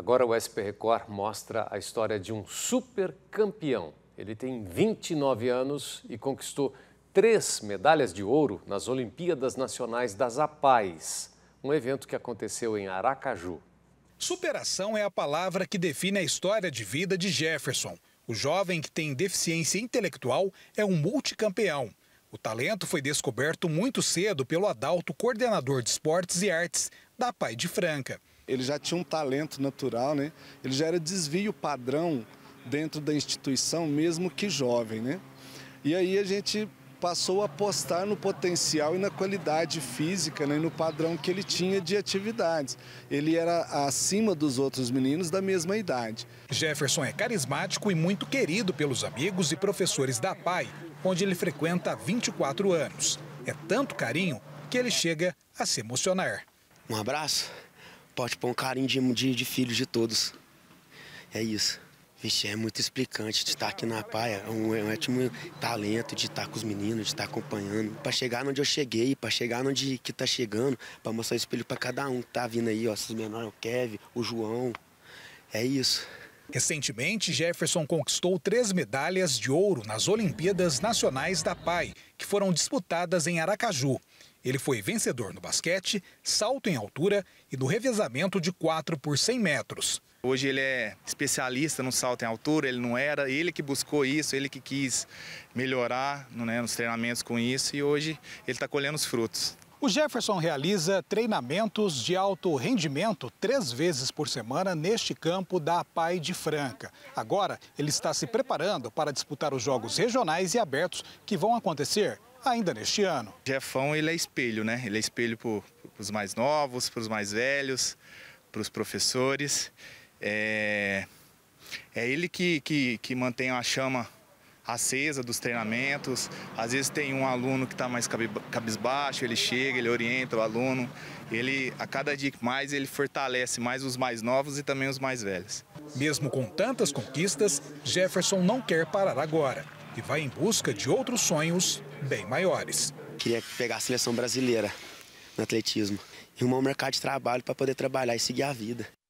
Agora o SP Record mostra a história de um super campeão. Ele tem 29 anos e conquistou 3 medalhas de ouro nas Olimpíadas Nacionais das APAES, um evento que aconteceu em Aracaju. Superação é a palavra que define a história de vida de Jefferson. O jovem que tem deficiência intelectual é um multicampeão. O talento foi descoberto muito cedo pelo Adalto, coordenador de esportes e artes da APAE de Franca. Ele já tinha um talento natural, né? Ele já era desvio padrão dentro da instituição, mesmo que jovem, né? E aí a gente passou a apostar no potencial e na qualidade física, né? No padrão que ele tinha de atividades. Ele era acima dos outros meninos da mesma idade. Jefferson é carismático e muito querido pelos amigos e professores da APAE, onde ele frequenta há 24 anos. É tanto carinho que ele chega a se emocionar. Um abraço? Pode pôr um carinho de filhos de todos. É isso. Vixe, é muito explicante de estar aqui na APAE. É um ótimo talento de estar com os meninos, de estar acompanhando. Para chegar onde eu cheguei, para chegar onde que tá chegando, para mostrar o espelho para cada um que tá vindo aí, ó. Esses menores, o Kevin, o João. É isso. Recentemente, Jefferson conquistou 3 medalhas de ouro nas Olimpíadas Nacionais da APAE, que foram disputadas em Aracaju. Ele foi vencedor no basquete, salto em altura e no revezamento de 4 por 100 metros. Hoje ele é especialista no salto em altura, ele não era, ele que buscou isso, ele que quis melhorar, né, nos treinamentos com isso, e hoje ele está colhendo os frutos. O Jefferson realiza treinamentos de alto rendimento 3 vezes por semana neste campo da APAE de Franca. Agora, ele está se preparando para disputar os Jogos Regionais e Abertos que vão acontecer ainda neste ano. O Jefão, ele é espelho, né? Ele é espelho para os mais novos, para os mais velhos, para os professores. É ele que mantém a chama acesa dos treinamentos. Às vezes tem um aluno que está mais cabisbaixo, ele chega, ele orienta o aluno. Ele, a cada dia mais, ele fortalece mais os mais novos e também os mais velhos. Mesmo com tantas conquistas, Jefferson não quer parar agora e vai em busca de outros sonhos bem maiores. Queria pegar a seleção brasileira no atletismo e arrumar um mercado de trabalho para poder trabalhar e seguir a vida.